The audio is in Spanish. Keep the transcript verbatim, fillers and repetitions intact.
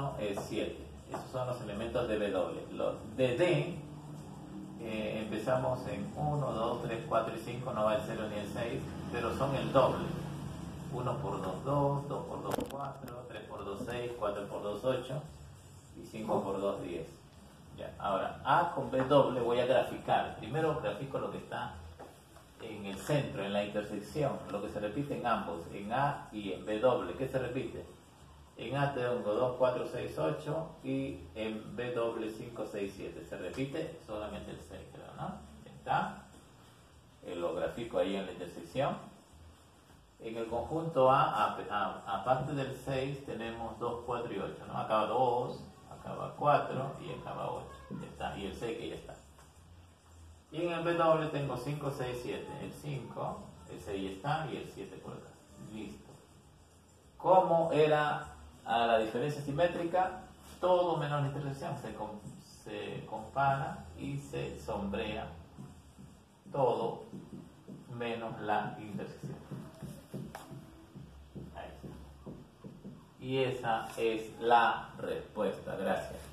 uno es siete. Esos son los elementos de W. Los de D, eh, empezamos en uno, dos, tres, cuatro y cinco, no va el cero ni el seis, pero son el doble. uno por dos, dos, dos por dos, cuatro, tres por dos, seis, cuatro por dos, ocho y cinco por dos, diez. Ya. Ahora, A con B doble voy a graficar. Primero grafico lo que está en el centro, en la intersección, lo que se repite en ambos, en A y en B doble. ¿Qué se repite? En A tengo dos, cuatro, seis, ocho y en B doble cinco, seis, siete. Se repite solamente el seis, creo, ¿no? Está. Eh, lo grafico ahí en la intersección. En el conjunto A, a, a, aparte del seis, tenemos dos, cuatro y ocho, ¿no? Acaba dos, acaba cuatro y acaba ocho. Ya está. Y el seis que ya está. Y en el B doble tengo cinco, seis, siete. El cinco, el seis ya está y el siete por acá. Listo. ¿Cómo era a la diferencia simétrica? Todo menos la intersección se, com se compara y se sombrea. Todo menos la intersección. Ahí está. Y esa es la respuesta. Gracias.